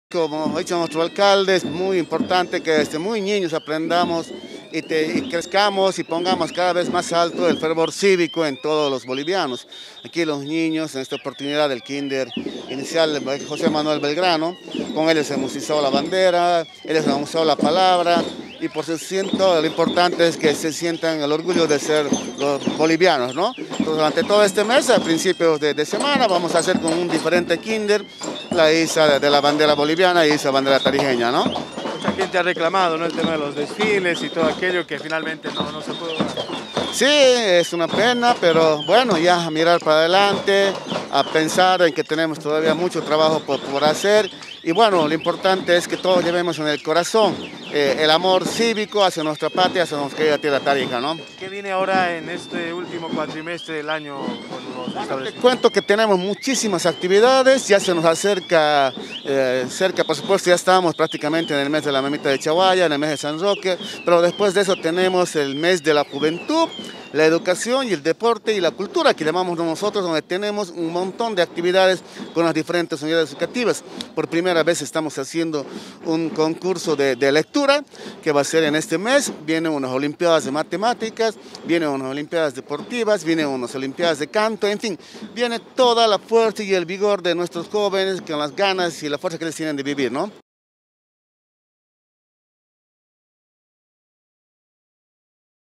Como ha dicho nuestro alcalde, es muy importante que desde muy niños aprendamos y crezcamos y pongamos cada vez más alto el fervor cívico en todos los bolivianos. Aquí los niños, en esta oportunidad del Kinder Inicial José Manuel Belgrano, con ellos hemos izado la bandera, ellos han usado la palabra y por lo importante es que se sientan el orgullo de ser los bolivianos, ¿no? Entonces, durante todo este mes, a principios de semana, vamos a hacer con un diferente Kinder la iza de la bandera boliviana y esa bandera tarijeña, ¿no? Mucha gente ha reclamado, ¿no?, el tema de los desfiles y todo aquello que finalmente no se pudo. Sí, es una pena, pero bueno, ya a mirar para adelante, a pensar en que tenemos todavía mucho trabajo por hacer y bueno, lo importante es que todos llevemos en el corazón el amor cívico hacia nuestra patria, hacia nuestra querida tierra Tarija, ¿no? ¿Qué viene ahora en este último cuatrimestre del año con los Te establecimientos? cuento que tenemos muchísimas actividades, ya se nos acerca, por supuesto ya estamos prácticamente en el mes de la Mamita de Chaguaya, en el mes de San Roque, pero después de eso tenemos el mes de la juventud, la educación y el deporte y la cultura, que llamamos nosotros, donde tenemos un montón de actividades con las diferentes unidades educativas. Por primera vez estamos haciendo un concurso de lectura que va a ser en este mes, vienen unas olimpiadas de matemáticas, vienen unas olimpiadas deportivas, vienen unas olimpiadas de canto, en fin, viene toda la fuerza y el vigor de nuestros jóvenes con las ganas y la fuerza que les tienen de vivir, ¿no?